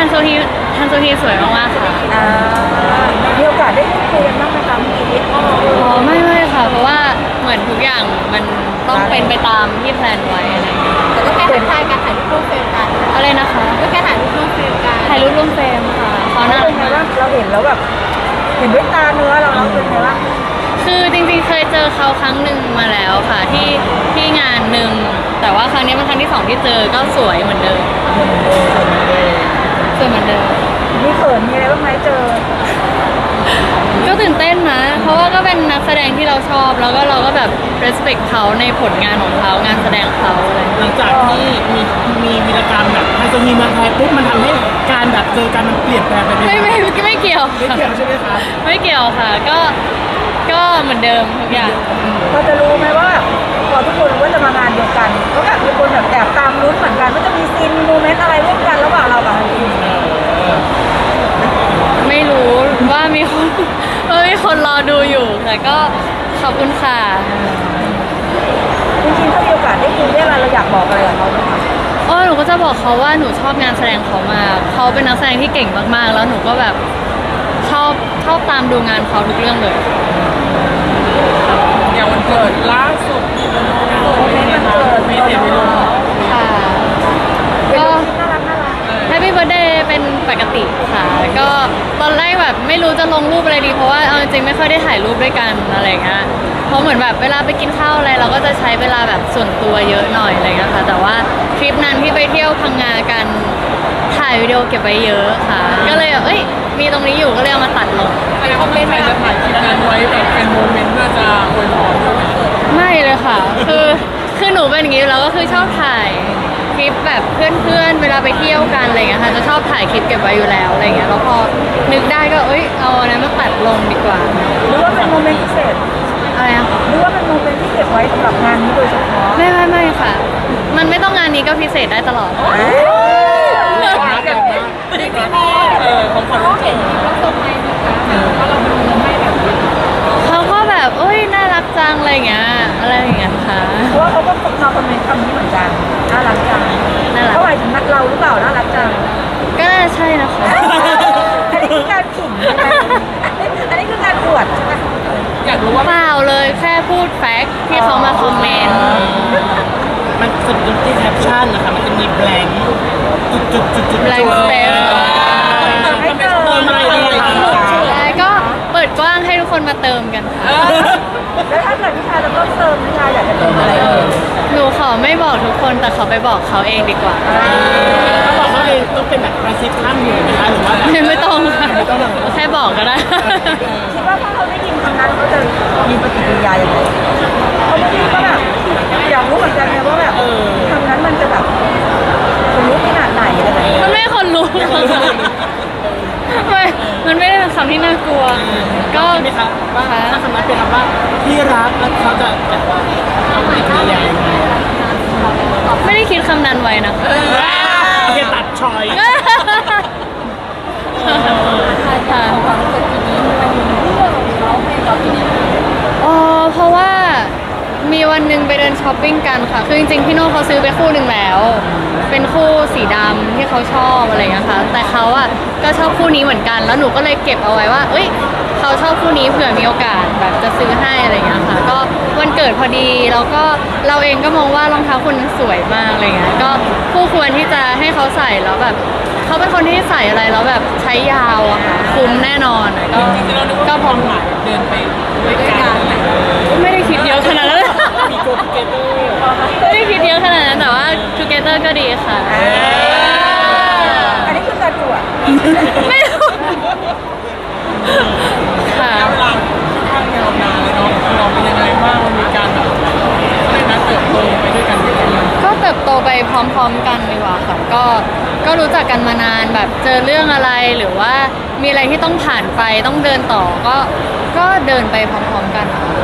โซฮีสวยมากๆค่ะมีโอกาสได้คุยกันบ้างไหมคะพี่อีทไม่ค่ะเพราะว่าเหมือนทุกอย่างมันต้องเป็นไปตามที่แพลนไว้อะไรอย่างเงี้ยแต่ก็แค่ถ่ายการถ่ายรูปร่วมเฟรมกันอะไรนะคะก็แค่ถ่ายรูปร่วมเฟรมกันถ่ายรูปร่วมเฟรมค่ะเขาน่ารักมากเราเห็นแล้วแบบเห็นด้วยตาเนื้อเราเป็นไงบ้างคือจริงๆเคยเจอเขาครั้งหนึ่งมาแล้วค่ะที่งานหนึ่งแต่ว่าครั้งนี้เป็นครั้งที่2ที่เจอก็สวยเหมือนเดิมสวยเหมือนเดิมมีเขินมีอะไรบ้างไหมเจอก็ตื่นเต้นนะเพราะว่าก็เป็นนักแสดงที่เราชอบแล้วก็เราก็แบบ respect เขาในผลงานของเขางานแสดงเขาอะไรหลังจากที่มีวีรกรรมแบบไฮโซฮีเมืองไทยปุ๊บมันทำให้การแบบเจอกันมันเปลี่ยนแปลงไปไหมไม่เกี่ยวใช่ไหมคะไม่เกี่ยวค่ะก็เหมือนเดิมทุกอย่างเราจะรู้ไหมว่าพอทุกคนรู้ว่าจะมางานเดียวกันก็แบบมีคนแบบแอบตามลุ้นเหมือนกันว่าจะมีซีนโมเมนต์อะไรร่วมกันระหว่างเรากับอีทไม่รู้ว่ามีคนรอดูอยู่แต่ก็ขอบคุณค่ะจริงๆถ้ามีโอกาสได้คุยได้อะไรเราอยากบอกอะไรกับเขาไหมคะหนูก็จะบอกเขาว่าหนูชอบงานแสดงเขามากเขาเป็นนักแสดงที่เก่งมากๆแล้วหนูก็แบบชอบตามดูงานเขาทุกเรื่องเลยอย่างวันเกิดล่าสุดไม่เต็มเลยค่ะก็Happy Birthday เป็นปกติค่ะก็ตอนแรกแบบไม่รู้จะลงรูปอะไรดีเพราะว่าเอาจริงไม่ค่อยได้ถ่ายรูปด้วยกันอะไรเงี้ยเพราะเหมือนแบบเวลาไปกินข้าวอะไรเราก็จะใช้เวลาแบบส่วนตัวเยอะหน่อยอะไรเงี้ยค่ะแต่ว่าทริปนั้นที่ไปเที่ยวพังงากันถ่ายวิดีโอเก็บไว้เยอะค่ะก็เลยมีตรงนี้อยู่ก็เลยเอามาตัดลงแต่เขาไม่ได้ถ่ายคลิปนั้นไว้แบบเป็นโมเมนต์เพื่อจะอวยพรไม่เลยค่ะคือหนูเป็นอย่างนี้แล้วก็คือชอบถ่ายคลิปแบบเพื่อนๆเวลาไปเที่ยวกันอะไรเงี้ยค่ะจะชอบถ่ายคลิปเก็บไว้อยู่แล้วอะไรเงี้ยแล้วพอนึกได้ก็เอาอันนั้นมาตัดลงดีกว่าหรือว่าเป็นโมเมนต์พิเศษอะไรอะหรือว่าเป็นโมเมนต์ที่เก็บไว้สำหรับงานนี้โดยเฉพาะไม่ค่ะมันไม่ต้องงานนี้ก็พิเศษได้ตลอดของขวัญเขาเห็นเขาเซอร์ไพรส์นะคะว่าเราเป็นคนให้แบบเขาก็แบบน่ารักจังอะไรอย่างเงี้ยค่ะเพราะว่าเขาก็มาคอมเมนต์คำนี้เหมือนกันน่ารักจังเขาหมายถึงเราหรือเปล่าน่ารักจังก็น่าใช่นะคะอันนี้คือการขิงใช่ไหมอันนี้คือการอวดใช่ไหมอยากรู้ว่าเปล่าเลยแค่พูดแฟกต์ที่เขามาคอมเมนต์มันสุดที่แคปชั่นนะคะมันจะมีแบงค์จุดแบงค์สเปซก็เปิดกว้างให้ทุกคนมาเติมกันค่ะแล้วถ้าเกิดพี่ชายจะต้องเติมพี่ชายอยากจะเติมอะไรหนูขอไม่บอกทุกคนแต่ขอไปบอกเขาเองดีกว่าถ้าบอกเขาเองต้องเป็นแบบกระซิบข้างหูนะคะหรือว่าไม่ต้องแค่บอกก็ได้คิดว่าถ้าเขาได้ยินคำนั้นเขาจะมีปฏิกิริยาอย่างไรเขาไม่ได้ก็แบบอยากรู้เหมือนกันไงว่าแบบคำนั้นมันจะแบบคนรู้ขนาดไหนอะไรแบบนี้มันไม่คนรู้มันไม่ได้เป็นคำที่น่ากลัวก็ใช่ไหมคะว่าถ้าคำนั้นเป็นคำว่าที่รักแล้วเขาจะเอาปฏิกิริยายังไงไม่ได้คิดคำนั้นไว้นะโอเคตัดชอยเพราะว่ามีวันหนึ่งไปเดินช้อปปิ้งกันค่ะคือจริงๆพี่โน่เขาซื้อไปคู่หนึ่งแล้วเป็นคู่สีดำที่เขาชอบอะไรอย่างเงี้ยค่ะแต่เขาก็ชอบคู่นี้เหมือนกันแล้วหนูก็เลยเก็บเอาไว้ว่าเขาชอบคู่นี้เผื่อมีโอกาสแบบจะซื้อให้อะไรอย่างเงี้ยค่ะก็วันเกิดพอดีแล้วก็เราเองก็มองว่ารองเท้าคู่นั้นสวยมากอะไรเงี้ยก็คู่ควรที่จะให้เขาใส่แล้วแบบเขาเป็นคนที่ใส่อะไรแล้วแบบใช้ยาวอะค่ะคุ้มแน่นอนก็พร้อมเดินไปด้วยกันไม่ได้คิดเยอะขนาดนั้นมีโกเกเตอร์ไม่ได้คิดเยอะขนาดนั้นแต่ว่า together ก็ดีค่ะอันนี้คือการตรวจไม่รู้ค่ะเวลาค่อนข้างยาวนานเลยเนาะเราเป็นยังไงบ้างมันมีการแบบเติบโตไปด้วยกันก็เติบโตไปพร้อมๆกันดีกว่าค่ะก็รู้จักกันมานานแบบเจอเรื่องอะไรหรือว่ามีอะไรที่ต้องผ่านไปต้องเดินต่อก็เดินไปพร้อมๆกัน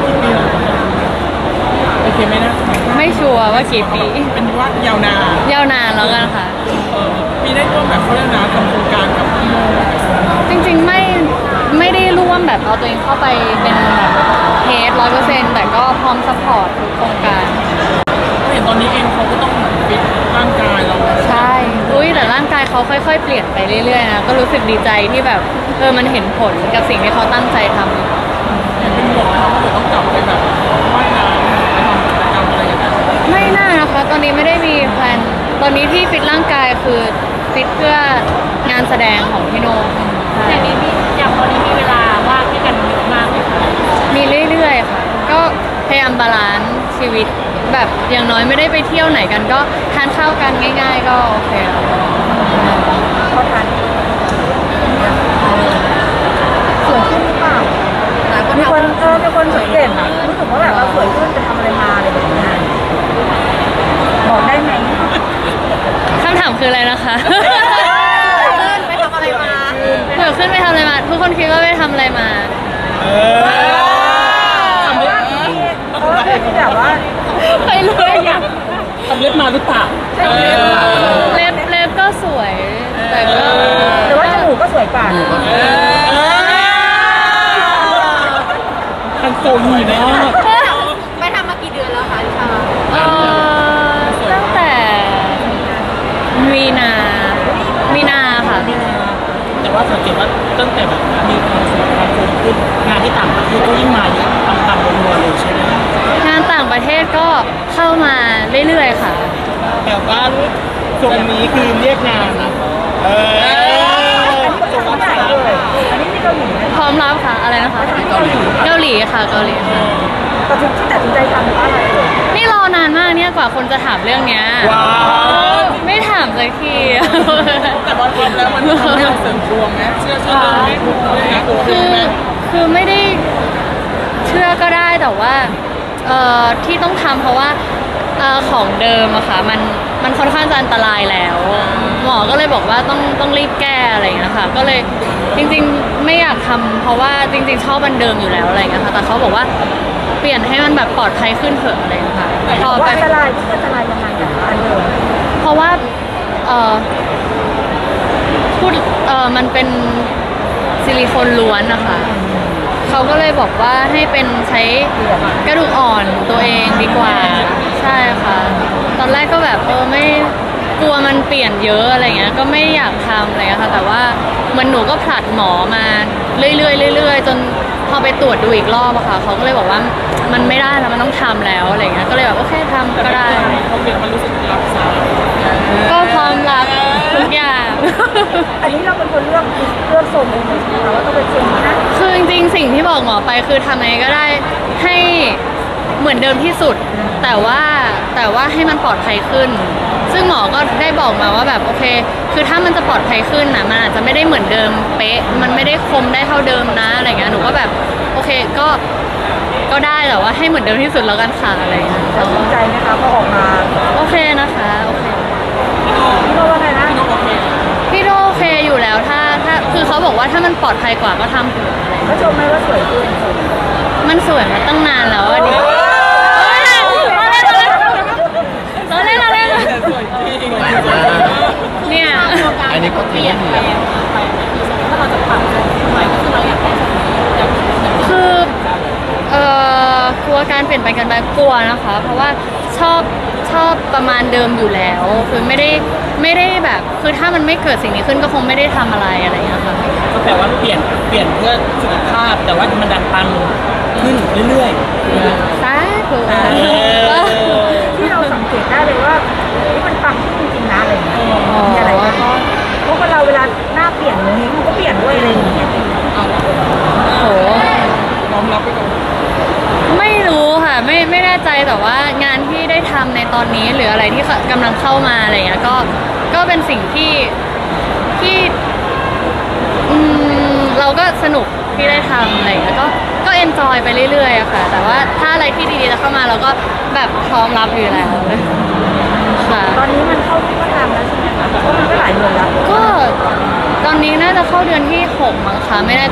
โอเคไหมนะไม่ชัวร์ว่ากี่ปีเป็นว่ายาวนานแล้วกันค่ะมีได้ร่วมแบบเขาเรียกนะทำโครงการกับพี่โมจริงๆไม่ได้ร่วมแบบเอาตัวเองเข้าไปเป็นแบบเฮด100%แต่ก็พร้อมซัพพอร์ตทุกโครงการเห็นตอนนี้เองเขาก็ต้องฟิตร่างกายเราใช่อุ้ยแต่ร่างกายเขาค่อยๆเปลี่ยนไปเรื่อยๆนะก็รู้สึกดีใจที่แบบมันเห็นผลกับสิ่งที่เขาตั้งใจทำเป็นห่วงนะครับว่าเดี๋ยวต้องกลับไปแบบว่ายน้ำไปทำกิจกรรมอะไรอย่างเงี้ยไม่น่านะคะตอนนี้ไม่ได้มีแพลนตอนนี้ที่ฟิตร่างกายคือฟิตเพื่องานแสดงของพี่โน่ใช่อย่างนี้มีอย่างตอนนี้มีเวลาว่างให้กันเยอะมากเลยค่ะมีเรื่อยๆค่ะก็พยายามบาลานซ์ชีวิตแบบอย่างน้อยไม่ได้ไปเที่ยวไหนกันก็ทานข้าวกันง่ายๆก็โอเคแล้วเขาทานสวยขึ้นหรือเปล่ามีคนสังเกตนะรู้สึกว่าแบบเราสวยขึ้นไปทำอะไรมาอะไรแบบนี้บอกได้ไหมคำถามคืออะไรนะคะไปทำอะไรมาเดี๋ยวขึ้นไปทำอะไรมาทุกคนคิดว่าไปทำอะไรมาที่แบบว่าไปเลยอะทำเล็บมาหรือเปล่าเล็บก็สวย แต่ก็แต่ว่าจมูกก็สวยกว่าทันโซอยู่นะไปทำมากี่เดือนแล้วคะลิชาตั้งแต่มีนาค่ะแต่ว่าสังเกตว่าตั้งแต่แบบมีความสุขความโฟมขึ้นงานที่ต่างประเทศก็ยิ่งมาเยอะตามรัวๆเลยใช่ไหมงานต่างประเทศก็เข้ามาเรื่อยๆค่ะแบบว่าส่วนนี้คือเรียกงานนะส่งรับสายเลยอันนี้ที่เกาหลีพร้อมรับค่ะอะไรนะคะ เกาหลีค่ะเกาหลีค่ะตัดสินใจทำเพราะอะไรเลยนี่รอนานมากเนี่ยกว่าคนจะถามเรื่องเนี้ยว้าวไม่ถามสักทีแต่พอทำแล้วมันทำให้เราเสริมดวงนะเชื่อไหมตัวคือไม่ได้เชื่อก็ได้แต่ว่าที่ต้องทำเพราะว่าของเดิมอะค่ะมันค่อนข้างจะอันตรายแล้ว หมอก็เลยบอกว่าต้องรีบแก้อะไรอย่างเงี้ยค่ะก็เลยจริงๆไม่อยากทำเพราะว่าจริงๆชอบอันเดิมอยู่แล้วอะไรอย่างเงี้ยค่ะแต่เขาบอกว่าเปลี่ยนให้มันแบบปลอดภัยขึ้นเถอะอะไรอย่างเงี้ยค่ะพอว่าไปอันตรายที่อันตรายยังไงกับอันเดิมเพราะว่าพูดมันเป็นซิลิโคนล้วนนะคะเขาก็เลยบอกว่าให้เป็นใช้กระดูกอ่อนตัวเองดีกว่าใช่ค่ะตอนแรกก็แบบไม่กลัวมันเปลี่ยนเยอะอะไรเงี้ยก็ไม่อยากทำอะไรเงี้ยค่ะแต่ว่ามันหนูก็ผลัดหมอมาเรื่อยๆจนพอไปตรวจดูอีกรอบอะค่ะเขาก็เลยบอกว่ามันไม่ได้แล้วมันต้องทำแล้วอะไรเงี้ยก็เลยแบบโอเคทำก็ได้เขาเปลี่ยนมันรู้สึกรับสายก็พร้อมรับทุกอย่างอันนี้เราเป็นคนเลือกทรงเองเลยใช่ไหมคะว่าต้องเป็นทรงนี้นะคือจริงๆสิ่งที่บอกหมอไปคือทำยังไงก็ได้ให้เหมือนเดิมที่สุด แต่ว่าให้มันปลอดภัยขึ้น ซึ่งหมอก็ได้บอกมาว่าแบบโอเค คือถ้ามันจะปลอดภัยขึ้นนะมันอาจจะไม่ได้เหมือนเดิมเป๊ะมันไม่ได้คมได้เท่าเดิมนะอะไรเงี้ยหนูก็แบบโอเคก็ได้แต่ว่าให้เหมือนเดิมที่สุดแล้วกันค่ะอะไรเงี้ยตัดสินใจไหมคะพอออกมาโอเคนะคะโอเคพี่โน้ว่าไงนะพี่โดโอเคอยู่แล้วถ้าคือเขาบอกว่าถ้ามันปลอดภัยกว่าก็ทำเถอะอะไรเงี้ยก็ชมไหมว่าสวยขึ้นมันสวยมาตั้งนานแล้วอะดิเราเล่นเนี่ยอันนี้ก็เปลี่ยนถ้าเราจะปรับใหม่ก็คือเราอยากได้แบบคือกลัวการเปลี่ยนแปลงกันไปกลัวนะคะ เพราะว่าชอบประมาณเดิมอยู่แล้วคือไม่ได้แบบคือถ้ามันไม่เกิดสิ่งนี้ขึ้นก็คงไม่ได้ทำอะไรอะไรอย่างเงี้ยค่ะก็แปลว่าเปลี่ยนเพื่อสุขภาพแต่ว่ามันดันปังขึ้นเรื่อยสาธุที่เราสังเกตได้เลยว่านี่มันปังขึ้นจริงๆนะอะไรอย่างเงี้ยมีอะไรบ้างเพราะคนเราเวลาหน้าเปลี่ยนนี้มันก็เปลี่ยนด้วยอะไรอย่างเงี้ยโหๆน้อมรับไปก่อนไม่รู้ค่ะไม่แน่ใจแต่ว่างานที่ได้ทำในตอนนี้หรืออะไรที่กำลังเข้ามาอะไรเงี้ยก็เป็นสิ่งที่เราก็สนุกที่ได้ทำอะไรเงี้ยก็เอนจอยไปเรื่อยๆอะค่ะ แต่ว่าถ้าอะไรที่ดีๆจะเข้ามาเราก็แบบพร้อมรับอยู่แล้วค่ะตอนนี้มันเข้าที่ว่าทำแล้วใช่ไหมคะเพราะมันก็หลายเดือนแล้วก็ตอนนี้น่าจะเข้าเดือนที่6มั้งคะไม่ได้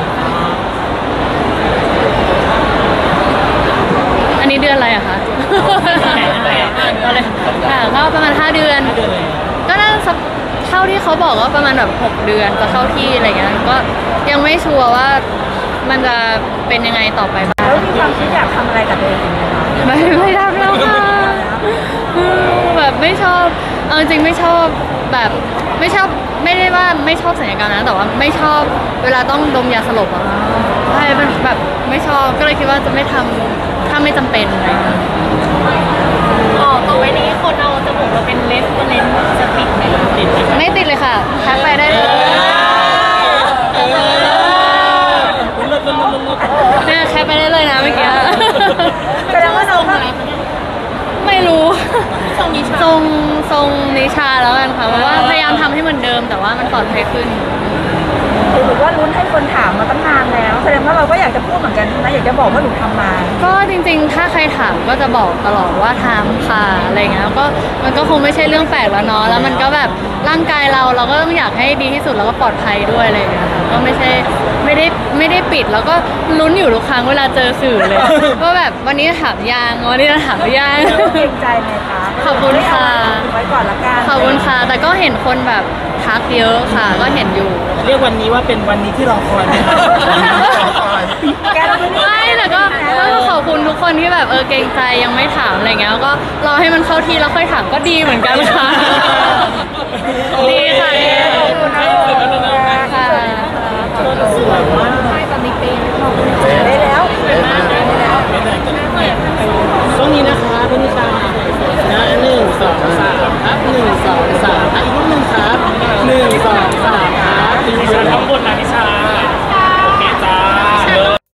อันนี้เดือนอะไรอะคะเอาเลยค่ะก็ประมาณ5 เดือน ก็น่าจะเท่าที่เขาบอกว่าประมาณแบบ6 เดือนจะเข้าที่อะไรเงี้ยก็ยังไม่ชัวร์ว่ามันจะเป็นยังไงต่อไปบ้างแล้วมีความคิดอยากทำอะไรกับตัวเองไหมคะไม่ทำแล้วค่ะแบแบบไม่ชอบเอาจริงไม่ชอบแบบไม่ชอบไม่ได้ว่าไม่ชอบศัลยกรรมนะแต่ว่าไม่ชอบเวลาต้องดมยาสลบอะใช่เป็นแบบไม่ชอบก็เลยคิดว่าจะไม่ทำถ้าไม่จำเป็นอะไรอย่างเงี้ยอ๋อต่อไปนี้คนเอาจมูกเราเป็นเลนส์จะติดไหมล่ะติดไหมไม่ติดเลยค่ะทักไปได้เลยเนี่ยแคปไปได้เลยนะเมื่อกี้แสดงว่าเราก็ไม่รู้ทรงนี้ชทรงนิชาแล้วกันค่ะเพราะว่าพยายามทำให้เหมือนเดิมแต่ว่ามันปลอดภัยขึ้นหรือว่าลุ้นให้คนถามมาตั้งนานแล้ว แสดงว่าเราก็อยากจะพูดเหมือนกันนะอยากจะบอกว่าหนูทำมาก็จริงๆ ถ้าใครถามก็จะบอกตลอดว่าทำค่ะอะไรเงี้ยก็มันก็คงไม่ใช่เรื่องแปลกแล้วเนาะแล้วมันก็แบบร่างกายเราก็ต้องอยากให้ดีที่สุดแล้วก็ปลอดภัยด้วยอะไรเงี้ยค่ะก็ไม่ได้ปิดแล้วก็ลุ้นอยู่ทุกครั้งเวลาเจอสื่อเลย ว่าแบบวันนี้ถามยังวันนี้ถามยังเกรงใจไหมคะขอบคุณค่ะไว้ก่อนละกันขอบคุณค่ะแต่ก็เห็นคนแบบทักเยอะค่ะก็เห็นอยู่เรียกวันนี้ว่าเป็นวันนี้ที่รอคอยไหมครับแกเราไม่ได้ไม่แต่ก็ขอบคุณทุกคนที่แบบเกรงใจยังไม่ถามอะไรเงี้ยแล้วก็รอให้มันเข้าที่แล้วค่อยถามก็ดีเหมือนกันค่ะ ดีค่ะขอบคุณนะค่ะสวยมาก